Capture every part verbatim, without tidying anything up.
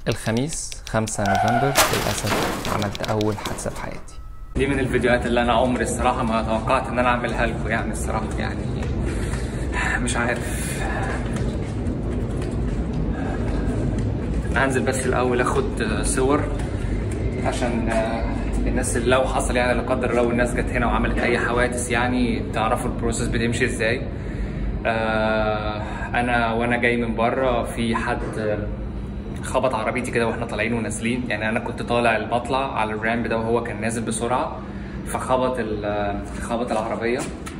الخميس خمسة نوفمبر للأسف عملت أول حادثة في حياتي. دي من الفيديوهات اللي أنا عمري الصراحة ما توقعت إن أنا أعملها لكم، يعني الصراحة يعني مش عارف. أنا هنزل بس الأول آخد صور عشان الناس اللي لو حصل يعني لا قدر الله الناس جت هنا وعملت أي حوادث يعني تعرفوا البروسيس بتمشي إزاي. أنا وأنا جاي من بره في حد خبط عربيتي كده واحنا طالعين ونازلين، يعني انا كنت طالع المطلع على الرامب ده وهو كان نازل بسرعه فخبط خبط العربيه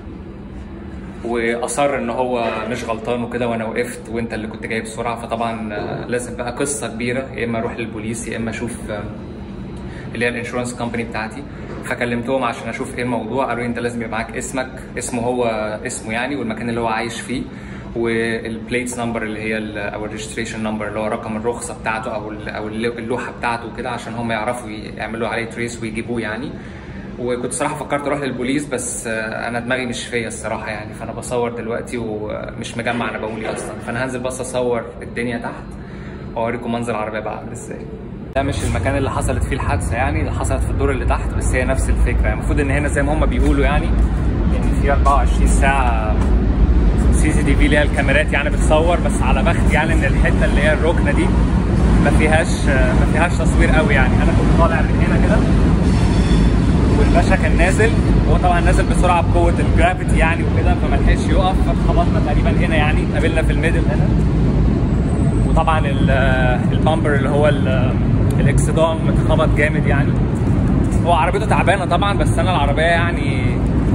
واصر ان هو مش غلطان وكده، وانا وقفت وانت اللي كنت جاي بسرعه، فطبعا لازم بقى قصه كبيره، يا اما اروح للبوليس يا اما اشوف اللي هي الانشورنس كومباني بتاعتي. فكلمتهم عشان اشوف ايه الموضوع، قالوا لي انت لازم يبقى معاك اسمك، اسمه هو اسمه يعني والمكان اللي هو عايش فيه، والبليتس نمبر اللي هي او الريجستريشن نمبر اللي هو رقم الرخصه بتاعته او او اللوحه بتاعته وكده، عشان هم يعرفوا يعملوا عليه تريس ويجيبوه يعني. وكنت صراحه فكرت اروح للبوليس بس انا دماغي مش فيا الصراحه يعني، فانا بصور دلوقتي ومش مجمع انا بقول ايه اصلا، فانا هنزل بس اصور الدنيا تحت واوريكم منظر العربيه بقى عامل ازاي. ده مش المكان اللي حصلت فيه الحادثه يعني، اللي حصلت في الدور اللي تحت، بس هي نفس الفكره يعني. المفروض ان هنا زي ما هم بيقولوا يعني ان في أربعة وعشرين ساعه سي سي تي في اللي هي الكاميرات يعني بتصور، بس على بخت يعني ان الحته اللي هي الركنه دي ما فيهاش ما فيهاش تصوير قوي يعني. انا كنت طالع من هنا كده والباشا كان نازل، هو طبعا نازل بسرعه بقوه الجرافيتي يعني وكده، فما لحقش يقف، فخبطنا تقريبا هنا يعني، قابلنا في الميدل هنا. وطبعا البامبر اللي هو الاكسدام اتخبط جامد يعني. هو عربيته تعبانه طبعا، بس انا العربيه يعني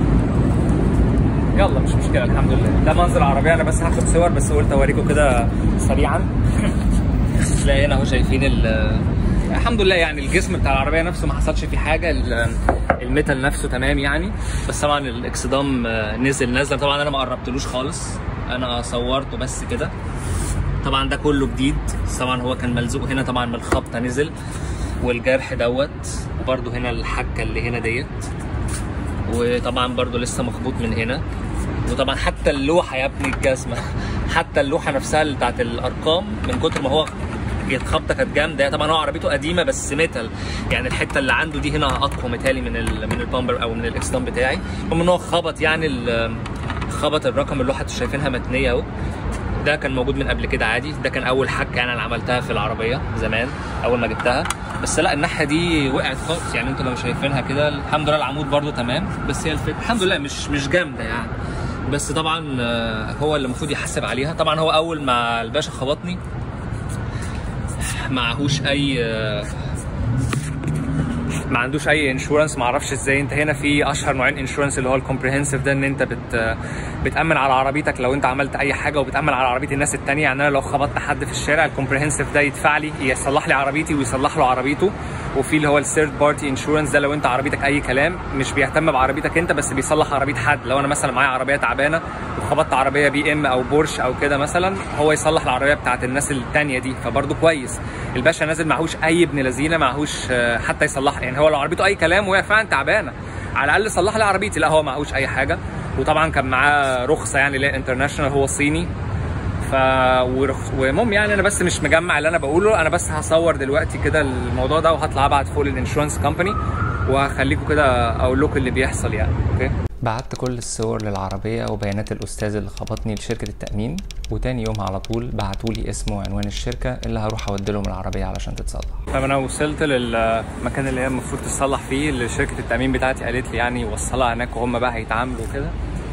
يلا مش مشكله الحمد لله. ده منظر العربيه، انا بس هاخد صور بس قلت اوريكم كده سريعا. تلاقي هنا اهو شايفين الحمد لله يعني الجسم بتاع العربيه نفسه ما حصلش فيه حاجه، الميتال نفسه تمام يعني، بس طبعا الاكسدام نزل نزل طبعا. انا ما قربتلوش خالص، انا صورته بس كده. طبعا ده كله جديد، طبعا هو كان ملزوق هنا طبعا من الخبطه نزل، والجرح دوت، وبرده هنا الحكه اللي هنا ديت، وطبعا برضو لسه مخبوط من هنا. وطبعا حتى اللوحه يا ابني الجزمه حتى اللوحه نفسها اللي بتاعت الارقام من كتر ما هو الخبطه كانت جامده. طبعا هو عربيته قديمه بس ميتال يعني، الحته اللي عنده دي هنا اقوى متهيألي من ال من البامبر او من الاكسدام بتاعي. المهم ان هو خبط يعني خبط الرقم، اللوحه انتوا شايفينها متنيه اهو. ده كان موجود من قبل كده عادي، ده كان اول حكه يعني انا عملتها في العربيه زمان اول ما جبتها، بس لا الناحيه دي وقعت خالص يعني، انتوا لو شايفينها كده. الحمد لله العمود برده تمام، بس هي الفكره الحمد لله مش مش جامده يعني، بس طبعا هو اللي المفروض يحاسب عليها. طبعا هو اول ما الباشا خبطني معهوش اي ما عندوش اي انشورنس، ما اعرفش ازاي. انت هنا في اشهر نوعين انشورنس اللي هو الكومبريهنسيف ده، ان انت بت بتامن على عربيتك لو انت عملت اي حاجه، وبتامن على عربيه الناس الثانيه يعني. انا لو خبطت حد في الشارع الكومبريهنسيف ده يدفع لي، يصلح لي عربيتي ويصلح له عربيته. وفي اللي هو الثيرد بارتي انشورنس ده لو انت عربيتك اي كلام، مش بيهتم بعربيتك انت بس بيصلح عربيه حد. لو انا مثلا معايا عربيه تعبانه وخبطت عربيه بي ام او بورش او كده مثلا، هو يصلح العربيه بتاعت الناس الثانيه دي، فبرضه كويس. الباشا نازل معهوش اي ابن لذينه، معهوش حتى يصلحها يعني. هو لو عربيته اي كلام وهي فعلا تعبانه على الاقل صلح لي عربيتي، لا هو معهوش اي حاجه. وطبعا كان معاه رخصه يعني اللي هي انترناشونال، هو صيني. ف والمهم يعني انا بس مش مجمع اللي انا بقوله، انا بس هصور دلوقتي كده الموضوع ده وهطلع ابعت فوق للانشورنس كومباني وهخليكم كده اقول لكم اللي بيحصل يعني. اوكي، بعت كل الصور للعربيه وبيانات الاستاذ اللي خبطني لشركه التامين، وتاني يوم على طول بعتوا لي اسم وعنوان الشركه اللي هروح اودي لهم العربيه علشان تتصلح. طب انا وصلت للمكان اللي هي المفروض تصلح فيه، اللي شركه التامين بتاعتي قالت لي يعني وصلها هناك وهم بقى هيتعاملوا كده.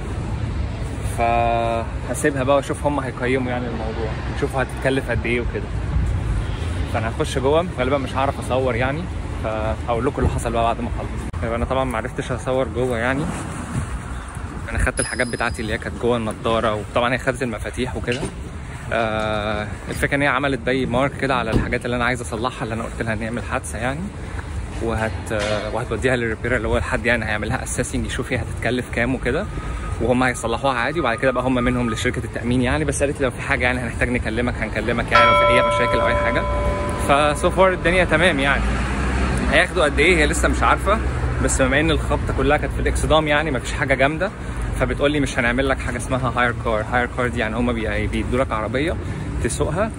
فهسيبها بقى واشوف هم هيقيموا يعني الموضوع، نشوفوا هتتكلف قد ايه وكده. فانا هخش جوه، غالبا مش هعرف اصور يعني، فهقول لكم اللي حصل بقى بعد ما اخلص. طيب انا طبعا ما عرفتش اصور جوه يعني، انا خدت الحاجات بتاعتي اللي هي كانت جوه النضاره، وطبعا هي خدت المفاتيح وكده. آه الفكره ان هي عملت باي مارك كده على الحاجات اللي انا عايز اصلحها، اللي انا قلت لها ان نعمل حادثه يعني، وهت وهتوديها للريبير اللي هو الحد يعني هيعملها اساسنج يشوف هي هتتكلف كام وكده، وهم هيصلحوها عادي. وبعد كده بقى هم منهم لشركه التامين يعني. بس قالت لي لو في حاجه يعني هنحتاج نكلمك هنكلمك يعني، لو في اي مشاكل او اي حاجه. فسو فار الدنيا تمام يعني. هياخدوا قد ايه هي لسه مش عارفه، بس بما ان الخبطه كلها كانت في الاكسدام يعني مفيش حاجه جامده، فبتقول لي مش هنعمل لك حاجه اسمها هاير كار. هاير كار دي يعني هم بيدوا لك عربيه تسوقها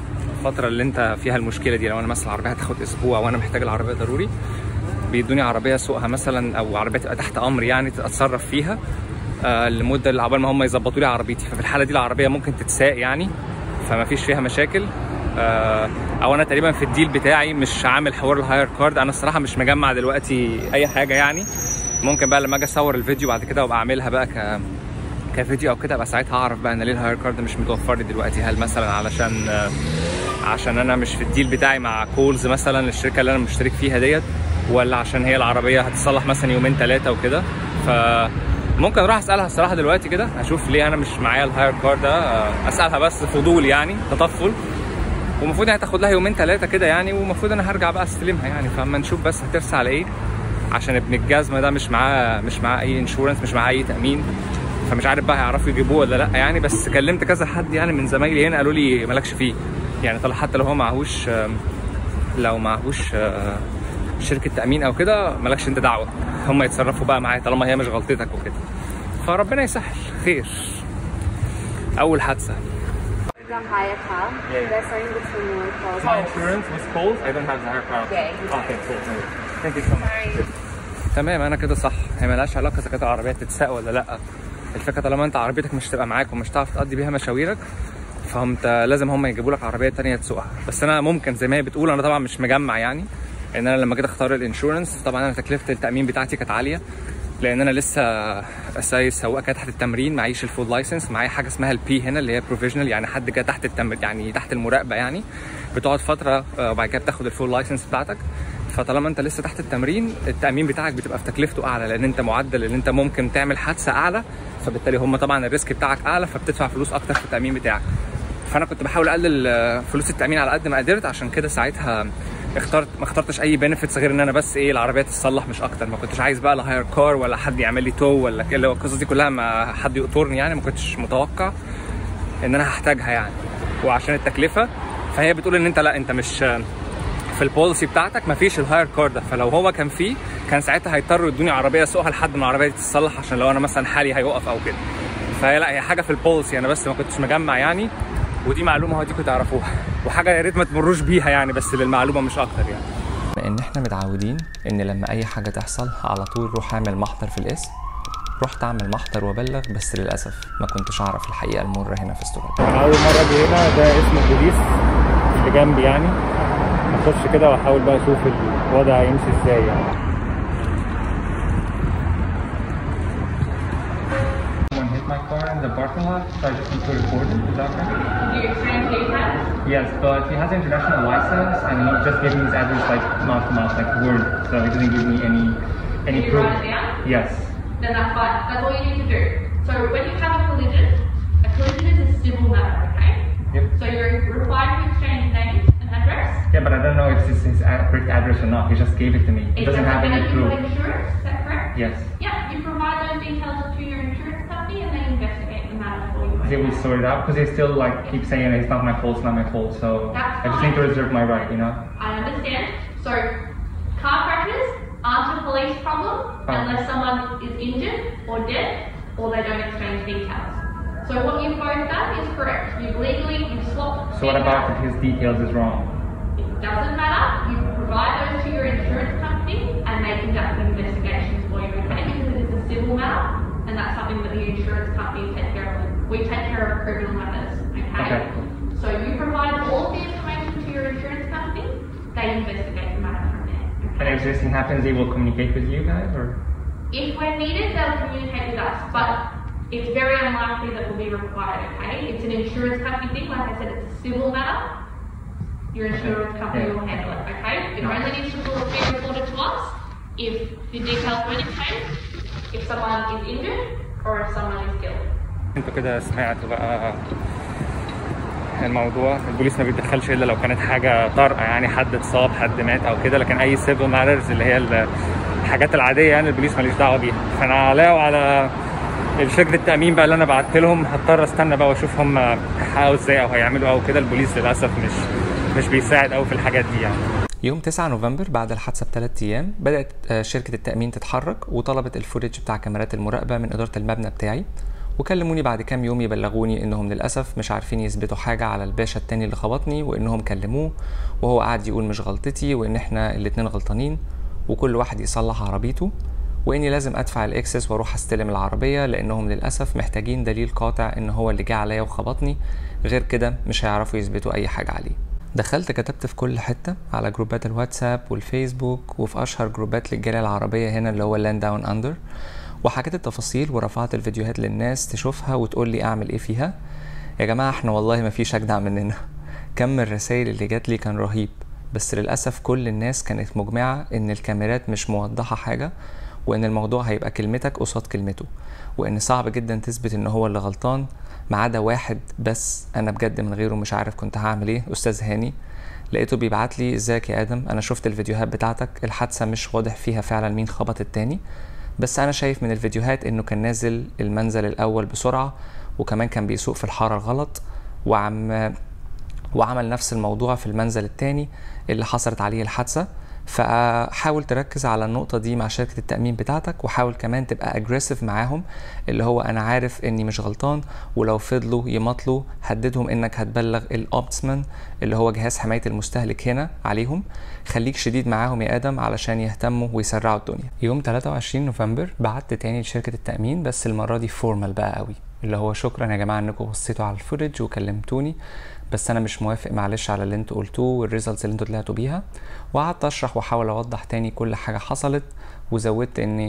الفتره اللي انت فيها المشكله دي، لو انا مثلا العربيه هتاخد اسبوع وانا محتاج العربيه ضروري، بيدوني عربيه اسوقها مثلا، او عربيه تبقى تحت امر يعني اتصرف فيها آه لمده اللي عقبال ما هم يظبطوا لي عربيتي. ففي الحاله دي العربيه ممكن تتساق يعني، فما فيش فيها مشاكل. آه او انا تقريبا في الديل بتاعي مش عامل حوار الهاير كارد. انا الصراحه مش مجمع دلوقتي اي حاجه يعني، ممكن بقى لما اجي اصور الفيديو بعد كده وابقى اعملها بقى ك كفيديو او كده، ابقى ساعتها اعرف بقى انا ليه الهاير كارد مش متوفر لي دلوقتي. هل مثلا علشان آه عشان انا مش في الديل بتاعي مع كولز مثلا الشركه اللي انا مشترك فيها ديت، ولا عشان هي العربيه هتتصلح مثلا يومين ثلاثه وكده. فممكن اروح اسالها الصراحه دلوقتي كده، اشوف ليه انا مش معايا الهاير كارد ده. اسالها بس فضول يعني، تطفل، ومفروض يعني تاخد لها يومين ثلاثه كده يعني، ومفروض انا هرجع بقى استلمها يعني. فاما نشوف بس هترسى على ايه، عشان ابن الجزمه ده مش معاه مش معاه اي انشورنس، مش معاه اي تامين، فمش عارف بقى هيعرفوا يجيبوه ولا لا يعني. بس كلمت كذا حد يعني من زمايلي هنا، قالوا لي مالكش فيه يعني، طلع حتى لو هو معهوش لو معهوش شركه تامين او كده مالكش انت دعوه، هم يتصرفوا بقى معايا طالما هي مش غلطتك وكده. فربنا يسهل خير. اول حادثه Don't buy a car. Yeah. They're starting to turn more calls. My insurance was closed. I don't have the higher car. Okay. Okay, cool. Thank you so much. تمام، انا كده صح. هي مالهاش علاقه اذا كانت العربيه تتساق ولا لا. الفكره طالما انت عربيتك مش تبقى معاك ومش هتعرف تقضي بيها مشاويرك، فانت لازم هم يجيبوا لك عربيه ثانيه تسوقها. بس انا ممكن زي ما هي بتقول، انا طبعا مش مجمع يعني، ان انا لما جيت اختار الانشورنس طبعا انا تكلفه التامين بتاعتي كانت عاليه، لان انا لسه سايق سواق كده تحت التمرين، معيش الفول لايسنس، معايا حاجه اسمها البي هنا اللي هي بروفيشنال، يعني حد كده تحت التمر يعني تحت المراقبه يعني، بتقعد فتره وبعد كده بتاخد الفول لايسنس بتاعتك. فطالما انت لسه تحت التمرين، التامين بتاعك بتبقى في تكلفته اعلى، لان انت معدل ان انت ممكن تعمل حادثه اعلى، فبالتالي هم طبعا الريسك بتاعك اعلى، فبتدفع فلوس اكتر في التامين بتاعك. فانا كنت بحاول اقلل فلوس التامين على قد ما قدرت، عشان كده ساعتها اخترت ما اخترتش اي بنفيتس غير ان انا بس ايه العربيه تتصلح مش اكتر. ما كنتش عايز بقى لا هاير كار ولا حد يعمل لي تو ولا كده، القصص دي كلها ما حد يقطرني يعني، ما كنتش متوقع ان انا هحتاجها يعني. وعشان التكلفه، فهي بتقول ان انت لا انت مش في البوليسي بتاعتك ما فيش الهاير كار ده، فلو هو كان فيه كان ساعتها هيضطروا يدوني عربيه اسوقها لحد ما العربيه تتصلح، عشان لو انا مثلا حالي هيوقف او كده. فهي لا هي حاجه في البوليسي، انا بس ما كنتش مجمع يعني، ودي معلومه وديكم تعرفوها، وحاجه يا ريت ما تمروش بيها يعني، بس للمعلومه مش اكتر يعني. لان احنا متعودين ان لما اي حاجه تحصل على طول روح اعمل محضر في القسم. رحت اعمل محضر وابلغ، بس للاسف ما كنتش اعرف الحقيقه المره هنا في استراليا. اول مره اجي هنا، ده اسم البوليس اللي جنبي يعني، اخش كده واحاول بقى اشوف الوضع هيمشي ازاي يعني. My car in the parking lot, so I just need to report it. Is that okay? Do you explain to your Yes, but he has an international license, and he just gave me his address like mouth to mouth, like word, so he doesn't give me any any Did you proof. write it down? Yes. Then that's fine. That's all you need to do. So when you have a collision, a collision is a civil matter, okay? Yep. So you're required to exchange names and address. Yeah, but I don't know if this is his correct address or not. He just gave it to me. He It doesn't have any proof. Insurance, is that correct? Yes. Yeah, you provide those details to your insurance company and they investigate the matter for you. They will sort it out, because they still like keep saying it's not my fault, it's not my fault. So That's I just need to reserve my right, you know. I understand. So car crashes aren't a police problem Oh. unless someone is injured or dead or they don't exchange details. So what you've both done is correct. You've legally, you've swapped. So what about if his details is wrong? It doesn't matter. You provide those to your insurance company and they conduct investigations for you, okay? Because it is a civil matter and that's something that the insurance companies take care of. We take care of criminal matters, okay? Okay. So you provide all of the information to your insurance company, they investigate the matter from there. Okay? And if this thing happens, they will communicate with you guys, or? If we're needed, they'll communicate with us, but it's very unlikely that will be required, okay? It's an insurance company thing, like I said, it's a civil matter. Your insurance company Yeah. will handle it, okay? It only needs to be reported to us if the details were changed, if someone is injured, or if someone is killed. انتوا كده سمعتوا بقى الموضوع. البوليس ما بيتدخلش الا لو كانت حاجه طارئه يعني، حد اتصاب، حد مات او كده، لكن اي سيفل ماترز اللي هي الحاجات العاديه يعني البوليس ماليش دعوه بيها. فانا علاوه على شركه التامين بقى اللي انا بعت لهم، هضطر استنى بقى واشوف هم هيحققوا ازاي او هيعملوا او كده. البوليس للاسف مش مش بيساعد قوي في الحاجات دي يعني. يوم تسعة نوفمبر بعد الحادثه بثلاث ايام بدات شركه التامين تتحرك، وطلبت الفوتج بتاع كاميرات المراقبه من اداره المبنى بتاعي، وكلموني بعد كام يوم يبلغوني انهم للاسف مش عارفين يثبتوا حاجه على الباشا التاني اللي خبطني، وانهم كلموه وهو قاعد يقول مش غلطتي وان احنا الاتنين غلطانين وكل واحد يصلح عربيته، واني لازم ادفع الاكسس واروح استلم العربيه لانهم للاسف محتاجين دليل قاطع ان هو اللي جه عليا وخبطني، غير كده مش هيعرفوا يثبتوا اي حاجه عليه. دخلت كتبت في كل حته على جروبات الواتساب والفيسبوك وفي اشهر جروبات للجاليه العربيه هنا اللي هو لاند داون اندر، وحكيت التفاصيل ورفعت الفيديوهات للناس تشوفها وتقول لي اعمل ايه فيها. يا جماعه احنا والله ما فيش اجدع مننا. كم الرسائل اللي جات لي كان رهيب، بس للاسف كل الناس كانت مجمعه ان الكاميرات مش موضحه حاجه، وان الموضوع هيبقى كلمتك قصاد كلمته، وان صعب جدا تثبت ان هو اللي غلطان، ما عدا واحد بس انا بجد من غيره مش عارف كنت هعمل ايه. استاذ هاني لقيته بيبعت لي ازيك يا ادم، انا شفت الفيديوهات بتاعتك، الحادثه مش واضح فيها فعلا مين خبط التاني، بس انا شايف من الفيديوهات انه كان نازل المنزل الاول بسرعه وكمان كان بيسوق في الحاره الغلط، وعم وعمل نفس الموضوع في المنزل التاني اللي حصلت عليه الحادثه. فحاول تركز على النقطة دي مع شركة التأمين بتاعتك، وحاول كمان تبقى اجريسيف معاهم، اللي هو انا عارف اني مش غلطان، ولو فضلوا يمطلوا هددهم انك هتبلغ الاوبسمان اللي هو جهاز حماية المستهلك هنا عليهم. خليك شديد معاهم يا ادم علشان يهتموا ويسرعوا الدنيا. يوم ثلاثة وعشرين نوفمبر بعت تاني لشركة التأمين، بس المرة دي فورمال بقى قوي، اللي هو شكرا يا جماعة انكم بصيتوا على الفوتج وكلمتوني، بس انا مش موافق معلش على اللي انتوا قلتوه والريزلتس اللي انتوا طلعتوا بيها. وقعدت اشرح واحاول اوضح تاني كل حاجه حصلت، وزودت ان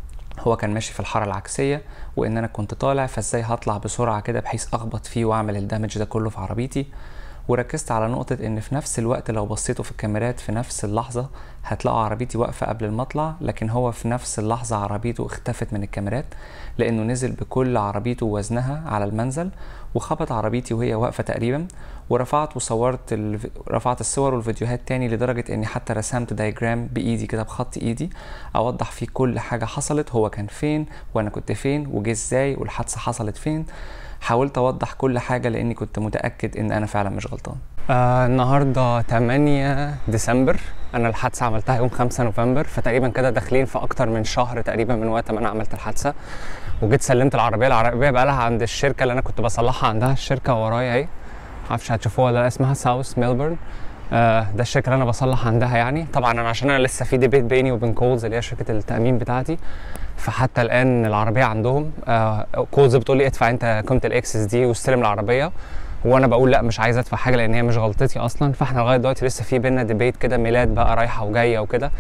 هو كان ماشي في الحاره العكسيه وان انا كنت طالع، فازاي هطلع بسرعه كده بحيث اخبط فيه واعمل الدمج ده كله في عربيتي. وركزت على نقطه ان في نفس الوقت لو بصيتوا في الكاميرات في نفس اللحظه هتلاقوا عربيتي واقفه قبل المطلع، لكن هو في نفس اللحظه عربيته اختفت من الكاميرات لانه نزل بكل عربيته ووزنها على المنزل وخبط عربيتي وهي واقفه تقريبا. ورفعت وصورت الف... رفعت الصور والفيديوهات تاني لدرجه اني حتى رسمت دايجرام بايدي كده بخط ايدي اوضح فيه كل حاجه حصلت، هو كان فين وانا كنت فين وجه ازاي والحادثه حصلت فين. حاولت اوضح كل حاجه لاني كنت متاكد ان انا فعلا مش غلطان. آه النهارده تمانية ديسمبر، انا الحادثه عملتها يوم خمسة نوفمبر، فتقريبا كده داخلين في اكتر من شهر تقريبا من وقت ما انا عملت الحادثه. وجيت سلمت العربيه العربيه بقى لها عند الشركه اللي انا كنت بصلحها عندها، الشركه ورايا اهي، معرفش هتشوفوها ولا لا، اسمها ساوث ميلبورن. آه ده الشركه اللي انا بصلح عندها يعني. طبعا انا عشان انا لسه في ديبيت بيني وبين كولز اللي هي شركه التامين بتاعتي، فحتى الان العربيه عندهم. آه كولز بتقول لي ادفع انت قيمه الاكسس دي واستلم العربيه، وانا بقول لا مش عايز ادفع حاجه لان هي مش غلطتي اصلا. فاحنا لغايه دلوقتي لسه في بينا ديبيت كده، ميلاد بقى رايحه وجايه وكده.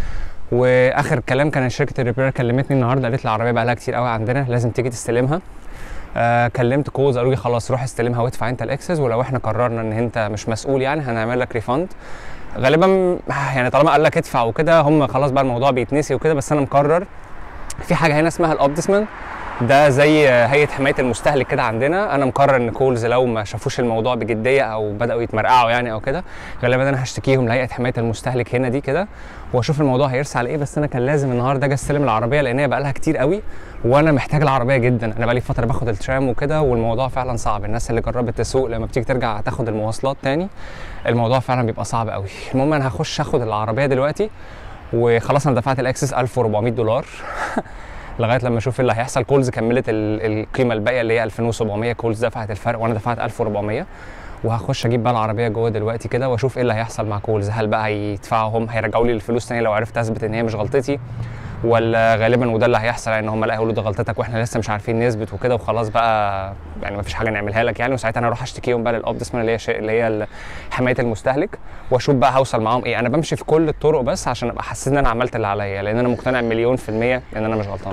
واخر كلام كان شركه الريبير كلمتني النهارده، قالت لي العربيه بقى لها كتير قوي عندنا لازم تيجي تستلمها. آه كلمت كولز قالوا لي خلاص روح استلمها وادفع انت الاكسس، ولو احنا قررنا ان انت مش مسؤول يعني هنعمل لك ريفند. غالبا يعني طالما قال لك ادفع وكده هم خلاص بقى الموضوع بيتنسي وكده. بس انا مقرر في حاجه هنا اسمها الاوبدسمان، ده زي هيئه حمايه المستهلك كده عندنا. انا مقرر ان كولز لو ما شافوش الموضوع بجديه او بداوا يتمرقعوا يعني او كده، غالبا انا هشتكيهم لهيئه حمايه المستهلك هنا دي كده، واشوف الموضوع هيرسى على ايه. بس انا كان لازم النهارده اجي استلم العربيه لان هي بقى لها كتير قوي وانا محتاج العربيه جدا. انا بقى لي فتره باخد الترام وكده والموضوع فعلا صعب. الناس اللي جربت تسوق لما بتيجي ترجع تاخد المواصلات تاني الموضوع فعلا بيبقى صعب قوي. المهم انا هخش اخد العربيه دلوقتي، وخلاص انا دفعت الاكسس ألف وأربعمية دولار لغايه لما اشوف اللي هيحصل. كولز كملت القيمه الباقيه اللي هي ألفين وسبعمية، كولز دفعت الفرق وانا دفعت ألف وأربعمية. وهخش اجيب بقى العربيه جوه دلوقتي كده واشوف ايه اللي هيحصل مع كولز. هل بقى هيدفعوا هم هيرجعوا لي الفلوس تاني لو عرفت اثبت ان هي مش غلطتي، ولا غالبا وده اللي هيحصل ان هم لا يقولوا ده غلطتك واحنا لسه مش عارفين نثبت وكده وخلاص بقى يعني مفيش حاجه نعملها لك يعني. وساعتها انا اروح اشتكيهم بقى للاوبدسمان اللي هي شيء اللي هي حمايه المستهلك، واشوف بقى هوصل معاهم ايه. انا بمشي في كل الطرق بس عشان ابقى حاسس ان انا عملت اللي عليا، لان انا مقتنع مليون في الميه ان انا مش غلطان.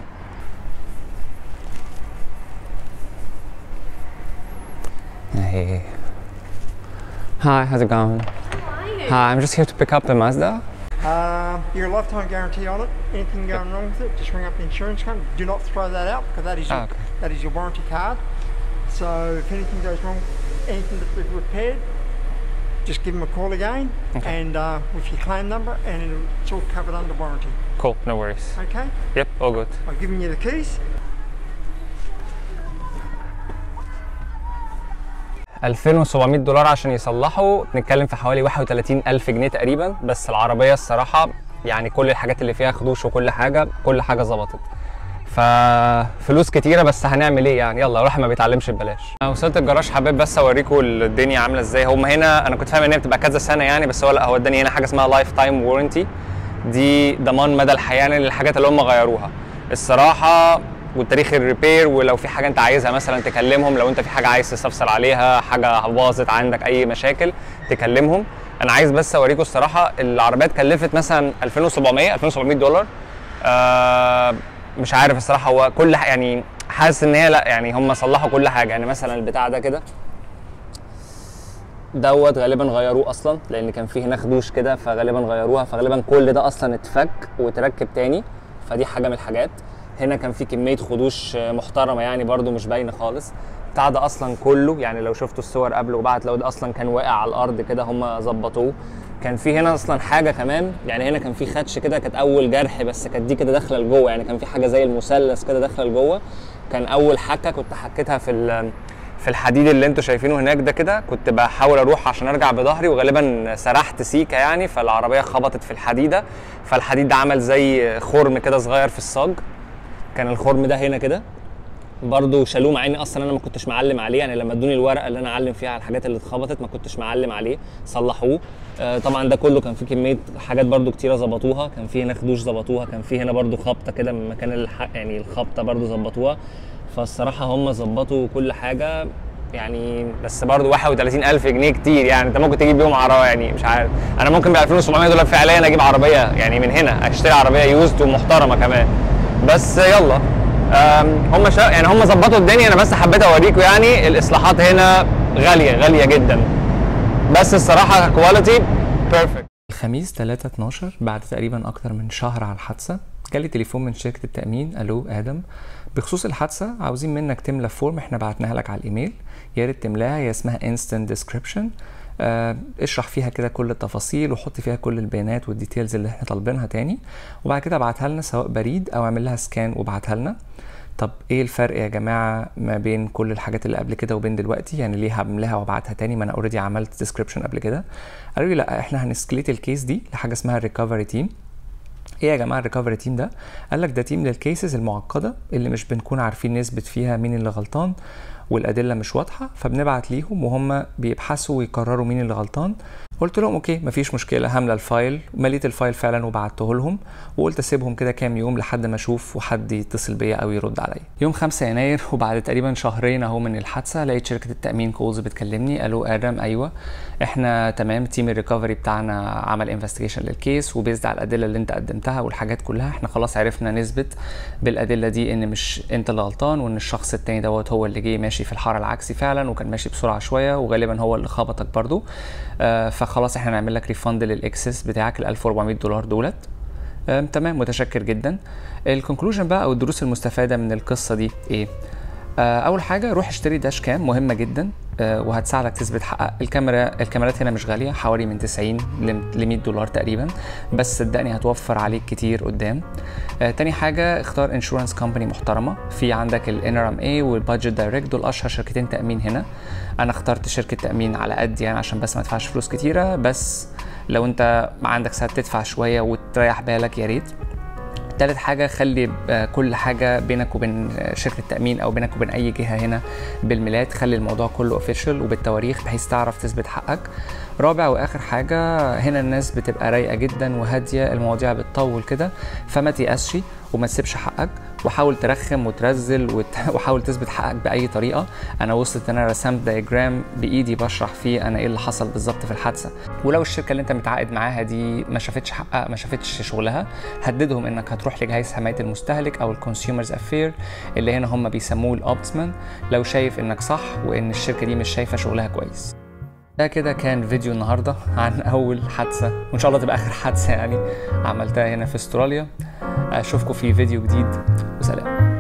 Hey. Hi, how's it going? How are you? Hi, I'm just here to pick up the Mazda. Uh, your lifetime guarantee on it. Anything going wrong with it, just ring up the insurance company. Do not throw that out because that is your, Oh, okay. that is your warranty card. So if anything goes wrong, anything that we've repaired, just give them a call again, Okay. and uh, with your claim number, and it's all covered under warranty. Cool, no worries. Okay? Yep, all good. I've given you the keys. ألفين وسبعمية دولار عشان يصلحوا، بنتكلم في حوالي واحد وتلاتين ألف جنيه تقريبا. بس العربيه الصراحه يعني كل الحاجات اللي فيها خدوش وكل حاجه كل حاجه ظبطت. ففلوس كتيره بس هنعمل ايه يعني، يلا الواحد ما بيتعلمش ببلاش. انا وصلت الجراج، حبيت بس اوريكم الدنيا عامله ازاي. هم هنا انا كنت فاهم ان هي بتبقى كذا سنه يعني، بس هو لا، هو اداني هنا حاجه اسمها لايف تايم وورنتي، دي ضمان مدى الحياه يعني للحاجات اللي هم غيروها الصراحه، والتاريخ الريبير، ولو في حاجه انت عايزها مثلا تكلمهم، لو انت في حاجه عايز تستفسر عليها، حاجه باظت عندك اي مشاكل تكلمهم. انا عايز بس اوريكم الصراحه العربيات كلفت مثلا ألفين وسبعمية ألفين وسبعمية دولار. آه مش عارف الصراحه، هو كل يعني حاسس ان هي لا يعني هم صلحوا كل حاجه. يعني مثلا البتاع ده كده دوت غالبا غيروه اصلا، لان كان فيه هنا خدوش كده فغالبا غيروها، فغالبا كل ده اصلا اتفك وتركب تاني، فدي حاجه من الحاجات. هنا كان في كميه خدوش محترمه يعني برده مش باينه خالص. بتاع ده اصلا كله يعني لو شفتوا الصور قبل وبعد، لو ده اصلا كان واقع على الارض كده هم ظبطوه. كان في هنا اصلا حاجه كمان، يعني هنا كان في خدش كده، كانت اول جرح بس كانت دي كده داخله لجوه، يعني كان في حاجه زي المثلث كده داخله لجوه. كان اول حكه كنت حكيتها في في الحديد اللي انتوا شايفينه هناك ده كده، كنت بحاول اروح عشان ارجع بظهري وغالبا سرحت سيكه يعني، فالعربيه خبطت في الحديده، فالحديد ده عمل زي خرم كده صغير في الصاج. كان الخرم ده هنا كده برضو شالوه، مع اني اصلا انا ما كنتش معلم عليه يعني، لما ادوني الورقه اللي انا اعلم فيها على الحاجات اللي اتخبطت ما كنتش معلم عليه، صلحوه. آه طبعا ده كله كان فيه كميه حاجات برضو كتيره ظبطوها، كان فيه هنا خدوش ظبطوها، كان فيه هنا برضو خبطه كده من مكان الحق يعني الخبطه برضو ظبطوها. فالصراحه هم ظبطوا كل حاجه يعني، بس برضو واحد وتلاتين ألف جنيه كتير يعني، انت ممكن تجيب بيهم عربيه يعني مش عارف. انا ممكن ب ألفين وسبعمية دولار فعليا اجيب عربيه يعني من هنا، اشتري عربيه يوزد ومحترمه كمان. بس يلا هم شا... يعني هم ظبطوا الدنيا. انا بس حبيت اوريكم يعني الاصلاحات هنا غاليه غاليه جدا، بس الصراحه كواليتي بيرفكت. الخميس تلاتة اتناشر بعد تقريبا اكتر من شهر على الحادثه، جالي تليفون من شركه التامين، الو ادم بخصوص الحادثه عاوزين منك تملى فورم احنا بعتناها لك على الايميل، يا ريت تملاها، هي اسمها انستنت ديسكريبشن. آه اشرح فيها كده كل التفاصيل وحط فيها كل البيانات والديتيلز اللي احنا طالبينها تاني، وبعد كده ابعتها لنا سواء بريد او اعمل لها سكان وابعتها لنا. طب ايه الفرق يا جماعه ما بين كل الحاجات اللي قبل كده وبين دلوقتي؟ يعني ليه هملاها وابعتها تاني ما انا اوريدي عملت ديسكريبشن قبل كده؟ قالوا لي لا احنا هنسكليت الكيس دي لحاجه اسمها الريكفري تيم. ايه يا جماعه الريكفري تيم ده؟ قال لك ده تيم للكيسز المعقده اللي مش بنكون عارفين نثبت فيها مين اللي غلطان والادله مش واضحه، فبنبعت ليهم وهم بيبحثوا ويقرروا مين اللي غلطان. قلت لهم اوكي مفيش مشكله، هملى الفايل، ومليت الفايل فعلا وبعته لهم، وقلت اسيبهم كده كام يوم لحد ما اشوف وحد يتصل بيا او يرد عليا. يوم خمسة يناير وبعد تقريبا شهرين اهو من الحادثه، لقيت شركه التامين كولز بتكلمني، قالوا ادم ايوه احنا تمام، تيم الريكفري بتاعنا عمل انفستيجيشن للكيس وبيزد على الادله اللي انت قدمتها والحاجات كلها، احنا خلاص عرفنا نثبت بالادله دي ان مش انت اللي غلطان، وان الشخص التاني دوت هو اللي جه ماشي في الحاره العكسي فعلا وكان ماشي بسرعه شويه وغالبا هو اللي خبطك برضو. آه فخلاص احنا هنعمل لك ريفند للاكسس بتاعك ال ألف وأربعمية دولار دولت. آه تمام متشكر جدا. الكونكلوجن بقى او الدروس المستفاده من القصه دي ايه؟ آه اول حاجه روح اشتري داش كام، مهمه جدا آه وهتساعدك تثبت حقك. الكاميرا الكاميرات هنا مش غاليه، حوالي من تسعين ل مية دولار تقريبا، بس صدقني هتوفر عليك كتير قدام. آه تاني حاجه اختار انشورنس كومباني محترمه، في عندك الان ار ام اي والبادجت دايركت، دول اشهر شركتين تامين هنا. انا اخترت شركه تامين على قد يعني عشان بس ما ادفعش فلوس كتيره، بس لو انت عندك ساعات تدفع شويه وتريح بالك يا ريت. تالت حاجة خلي كل حاجة بينك وبين شركة التأمين أو بينك وبين أي جهة هنا بالميلاد، خلي الموضوع كله اوفيشال وبالتواريخ بحيث تعرف تثبت حقك. رابع وآخر حاجة، هنا الناس بتبقى رايقة جدا وهادية، المواضيع بتطول كده، فما تيأسش وما تسيبش حقك، وحاول ترخم وترزل وت... وحاول تثبت حقك بأي طريقة. أنا وصلت أنا رسمت دايجرام بإيدي بشرح فيه أنا إيه اللي حصل بالظبط في الحادثة. ولو الشركة اللي أنت متعاقد معاها دي ما شافتش حقها ما شافتش شغلها، هددهم إنك هتروح لجهاز حماية المستهلك أو الكونسيومرز أفير اللي هنا هم بيسموه الأوبسمان، لو شايف إنك صح وإن الشركة دي مش شايفة شغلها كويس. ده كده كان فيديو النهارده عن اول حادثه، وان شاء الله تبقى اخر حادثه يعني عملتها هنا في استراليا. اشوفكم في فيديو جديد وسلام.